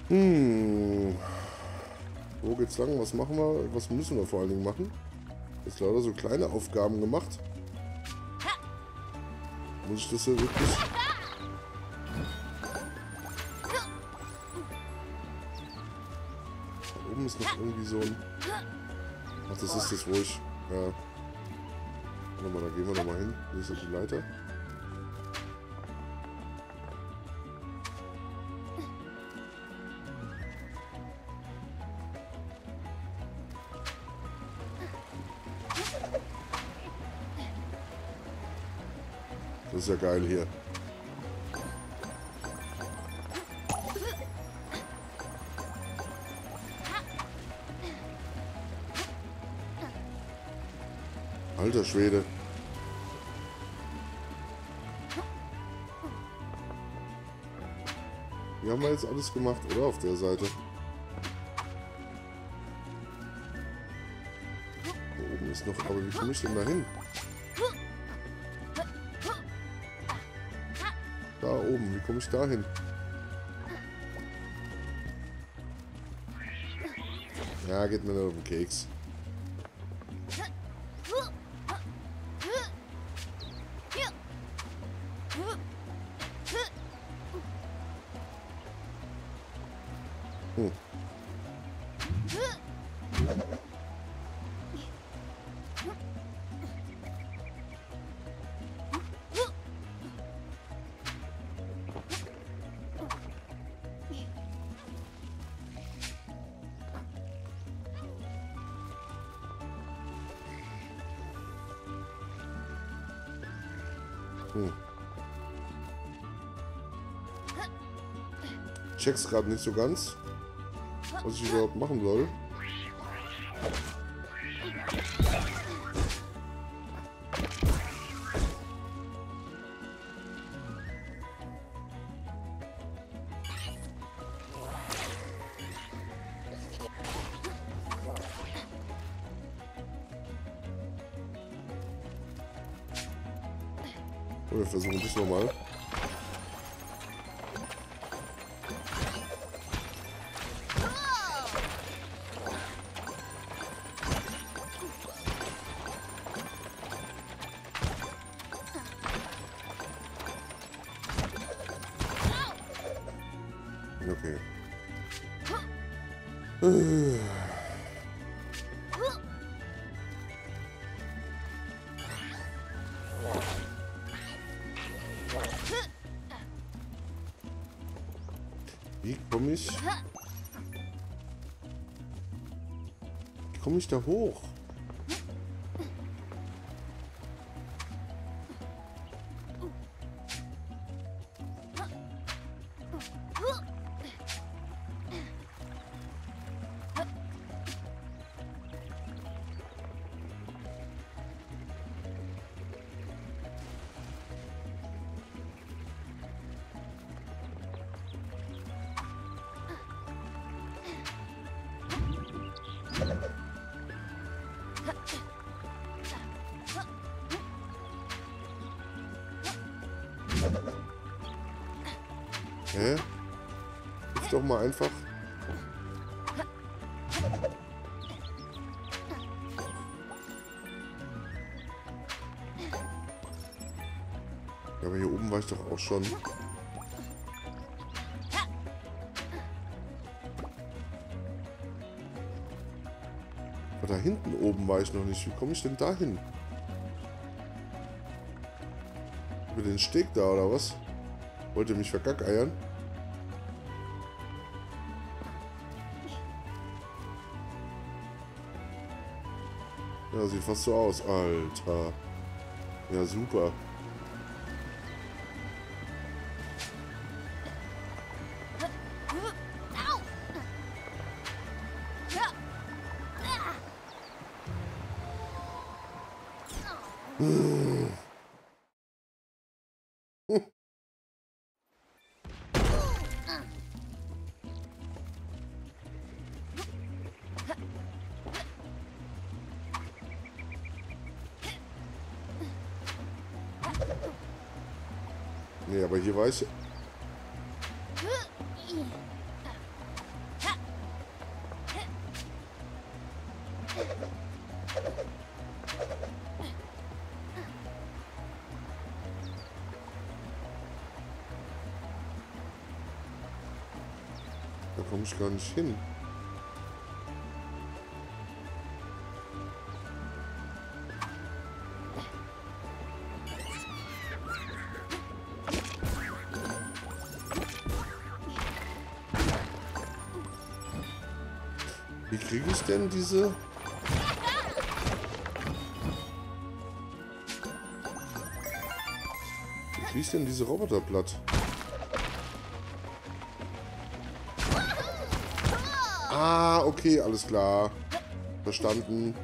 Hm. Wo geht's lang? Was machen wir? Was müssen wir vor allen Dingen machen? Jetzt leider so kleine Aufgaben gemacht. Muss ich das ja wirklich... Da oben ist noch irgendwie so ein... Ach, das ist das, wo ich... Ja. Warte mal, da gehen wir nochmal hin. Hier ist ja die Leiter. Das ist ja geil hier. Alter Schwede. Wie haben wir jetzt alles gemacht, oder? Auf der Seite. Da oben ist noch... Aber wie komme ich denn da hin? Da oben, wie komme ich da hin? Ja, geht mir nicht auf den Keks. Hm. Check's gerade nicht so ganz, was ich überhaupt machen soll. Wir versuchen das nochmal. Okay. Wie komme ich da hoch? Hä? Ist doch mal einfach. Ja, aber hier oben war ich doch auch schon. Aber da hinten oben war ich noch nicht. Wie komme ich denn da hin? Über den Steg da, oder was? Wollt ihr mich verkackeiern? Ja, sieht fast so aus. Alter. Ja, super. Nee, aber hier war ich... Da komme ich gar nicht hin. Wie kriege ich denn diese... Wie kriege ich denn diese Roboter platt? Ah, okay, alles klar. Verstanden.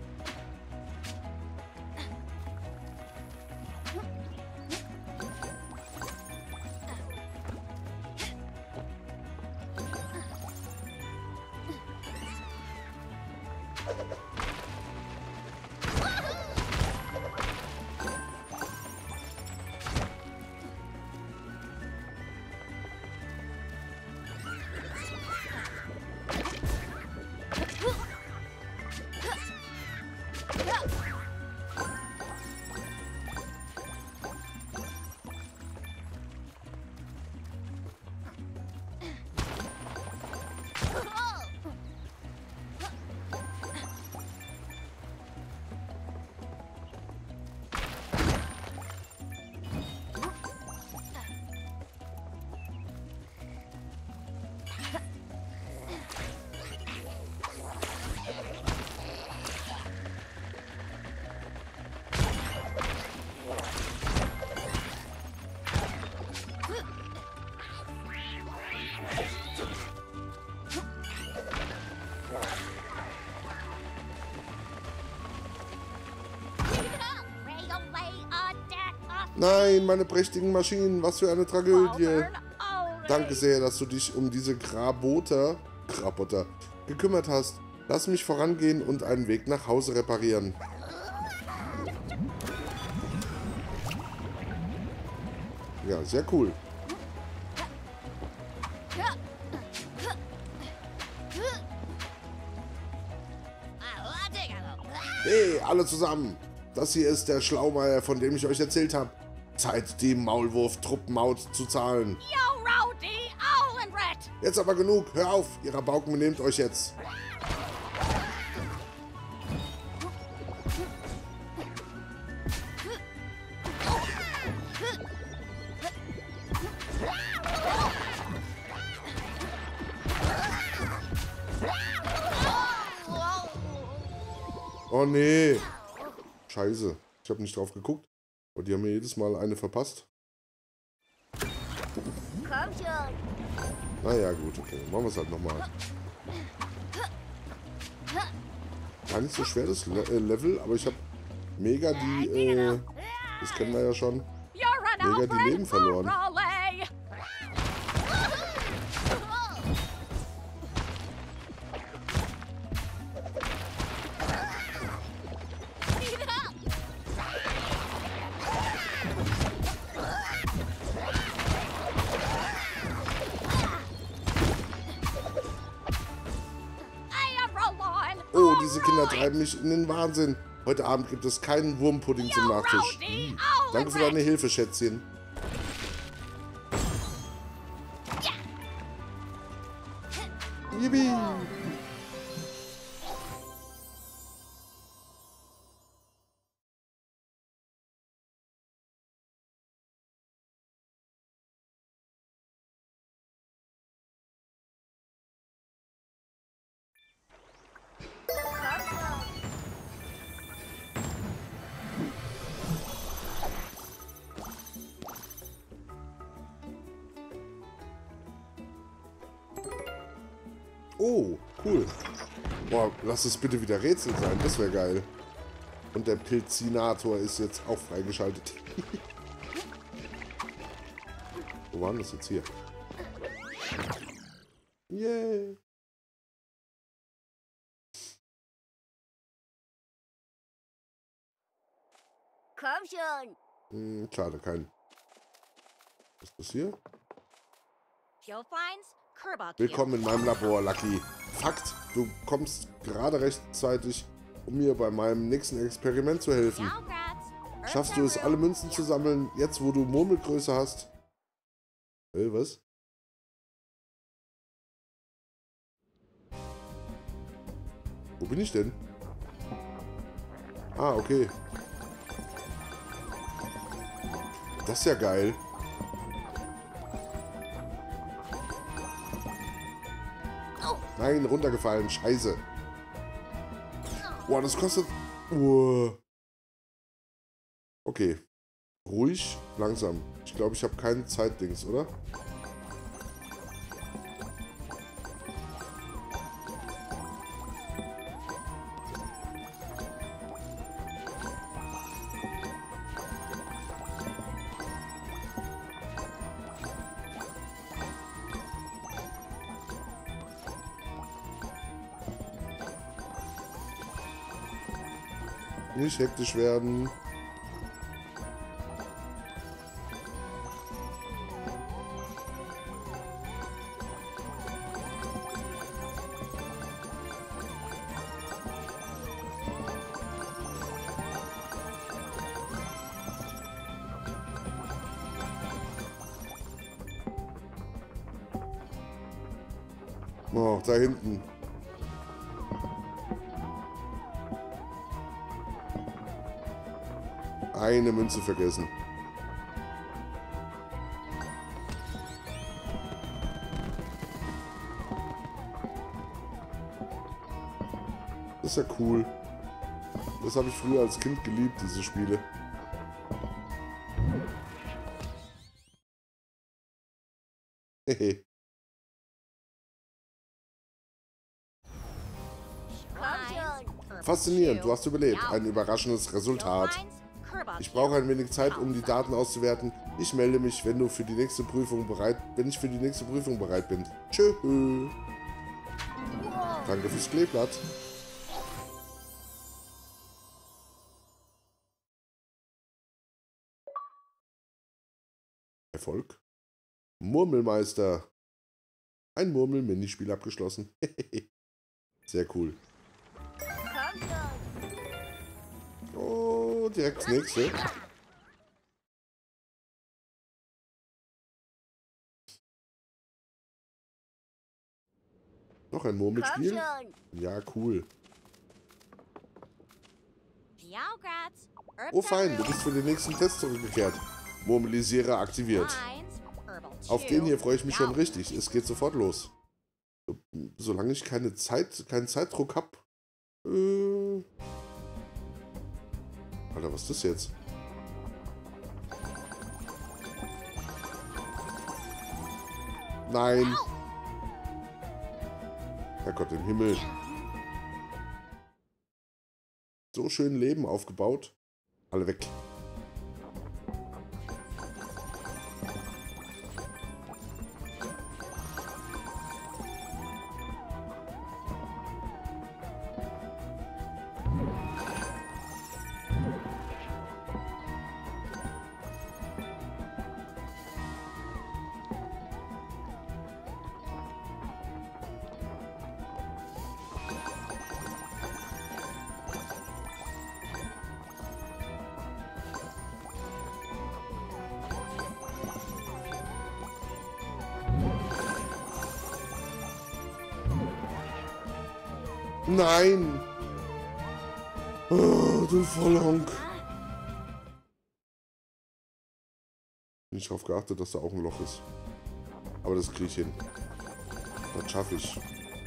Nein, meine prächtigen Maschinen, was für eine Tragödie. Danke sehr, dass du dich um diese Graboter gekümmert hast. Lass mich vorangehen und einen Weg nach Hause reparieren. Ja, sehr cool. Hey, alle zusammen. Das hier ist der Schlaumeier, von dem ich euch erzählt habe. Zeit, die Maulwurf-Truppenmaut zu zahlen. Jetzt aber genug. Hör auf. Ihr Rabauken benehmt euch jetzt. Oh nee. Scheiße. Ich habe nicht drauf geguckt. Aber die haben mir jedes Mal eine verpasst. Komm schon. Naja, gut, okay. Machen wir es halt nochmal. Gar nicht so schwer das Level, aber ich habe mega die, das kennen wir ja schon, mega die Leben verloren. Oh, diese Kinder treiben mich in den Wahnsinn. Heute Abend gibt es keinen Wurmpudding zum Nachtisch. Danke für deine Hilfe, Schätzchen. Yippie. Oh, cool. Boah, lass es bitte wieder Rätsel sein. Das wäre geil. Und der Pilzinator ist jetzt auch freigeschaltet. Wo war denn das jetzt hier? Yay. Komm schon. Schade, kein. Was ist das hier? Willkommen in meinem Labor, Lucky. Fakt, du kommst gerade rechtzeitig, um mir bei meinem nächsten Experiment zu helfen. Schaffst du es, alle Münzen zu sammeln, jetzt wo du Murmelgröße hast? Was? Wo bin ich denn? Ah, okay. Das ist ja geil. Nein, runtergefallen. Scheiße. Boah, das kostet... Okay. Ruhig, langsam. Ich glaube, ich habe keinen Zeitdings, oder? Nicht hektisch werden. Oh, da hinten. Eine Münze vergessen. Das ist ja cool. Das habe ich früher als Kind geliebt, diese Spiele. Hehe. Faszinierend, du hast überlebt. Ein überraschendes Resultat. Ich brauche ein wenig Zeit, um die Daten auszuwerten. Ich melde mich, wenn ich für die nächste Prüfung bereit bin. Tschö. Danke fürs Kleeblatt. Erfolg. Murmelmeister. Ein Murmel-Minispiel abgeschlossen. Sehr cool. Oh, direkt das nächste. Noch ein Murmelspiel? Ja, cool. Oh fein, du bist für den nächsten Test zurückgekehrt. Murmelisierer aktiviert. Auf den hier freue ich mich schon richtig. Es geht sofort los. Solange ich keinen Zeitdruck habe. Alter, was ist das jetzt? Nein. Herrgott im Himmel. So schön Leben aufgebaut. Alle weg. Nein! Oh, du Vollhonk. Nicht darauf geachtet, dass da auch ein Loch ist. Aber das kriege ich hin. Das schaffe ich.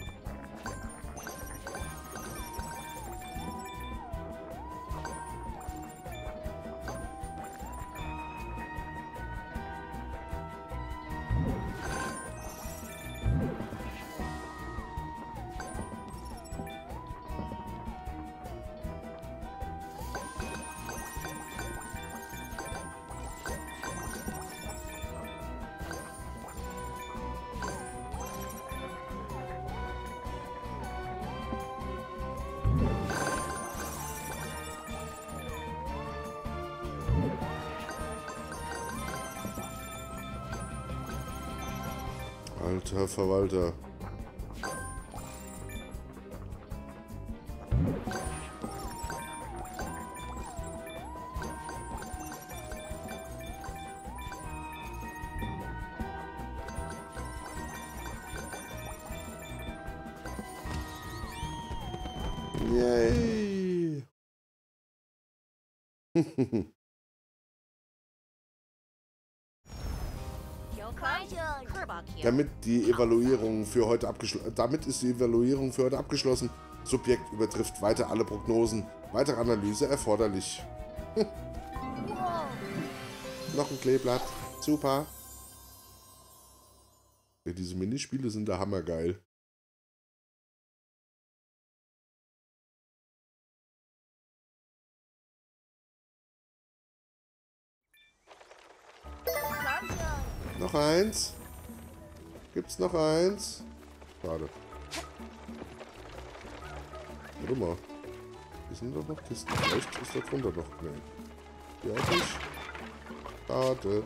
Alter Verwalter. Yay! Damit ist die Evaluierung für heute abgeschlossen. Subjekt übertrifft weiter alle Prognosen. Weitere Analyse erforderlich. Noch ein Kleeblatt. Super. Ja, diese Minispiele sind da hammergeil. Noch eins. Gibt's noch eins? Schade. Warte mal. Hier sind doch noch Kisten. Vielleicht ist da drunter noch. Nee. Ja, nicht. Schade.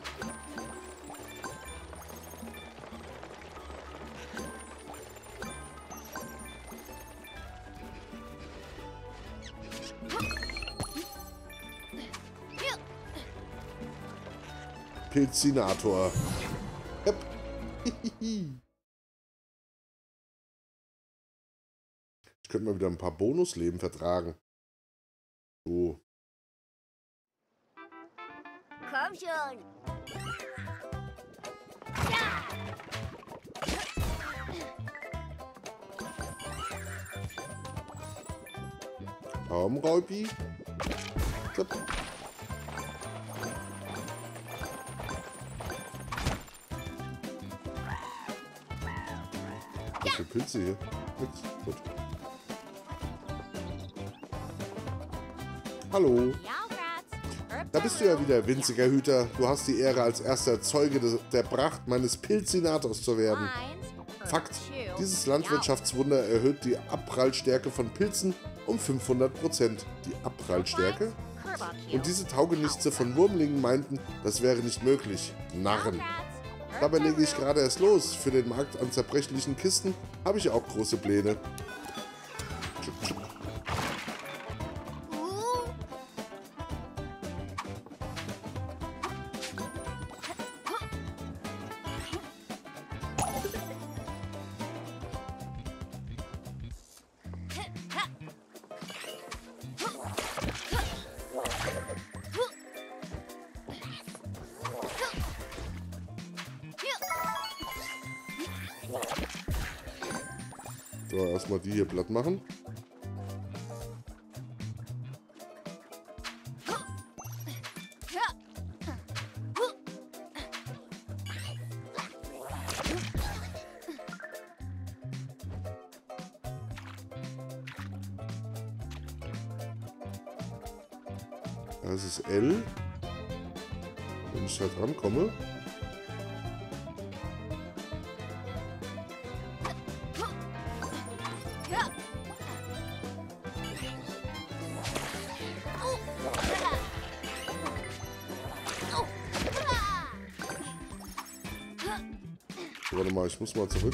Pilzinator. Yep. Ich könnte mal wieder ein paar Bonusleben vertragen. So. Komm schon. Komm, Räubi. Zapp. Was für Pilze hier? Nix. Gut. Hallo. Da bist du ja wieder, winziger Hüter. Du hast die Ehre, als erster Zeuge der Pracht meines Pilzinators zu werden. Fakt: Dieses Landwirtschaftswunder erhöht die Abprallstärke von Pilzen um 500%. Die Abprallstärke? Und diese Taugenichtse von Wurmlingen meinten, das wäre nicht möglich. Narren. Dabei lege ich gerade erst los. Für den Markt an zerbrechlichen Kisten habe ich auch große Pläne. So, erstmal die hier platt machen. Das ist L. Wenn ich da dran komme. Warte mal, ich muss mal zurück.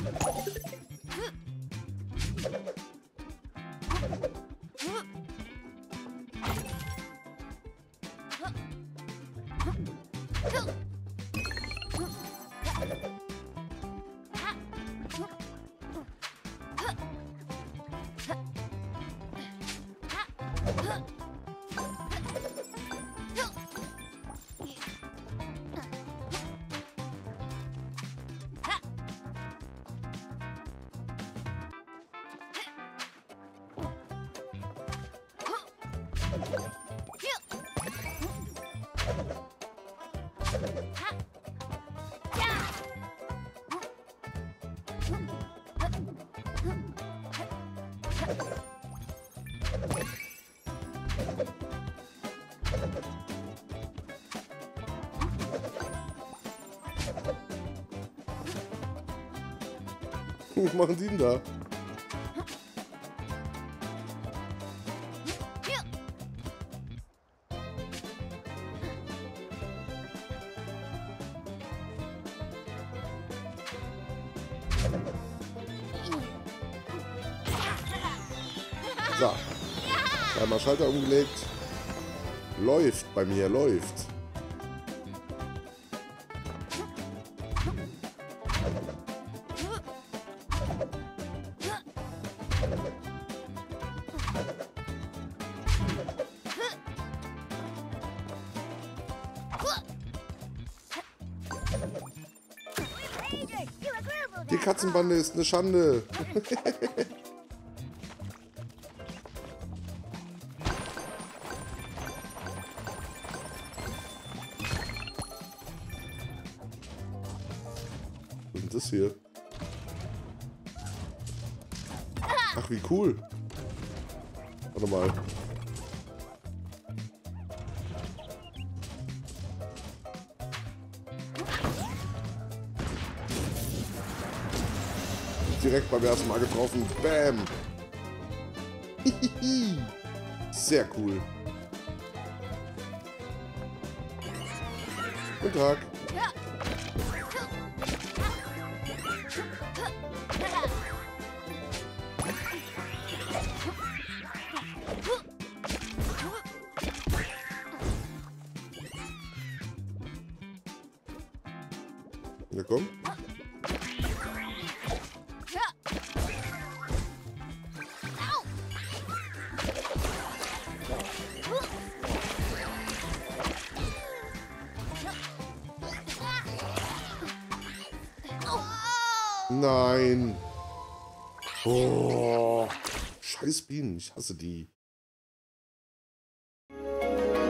Was machen die denn da? So. Einmal Schalter umgelegt. Läuft bei mir, läuft. Die Katzenbande ist eine Schande. Was ist das hier? Ach, wie cool. Warte mal. Direkt beim ersten Mal getroffen. Bam. Sehr cool. Guten Tag. Na komm. Nein. Oh. Scheiß Bienen, ich hasse die.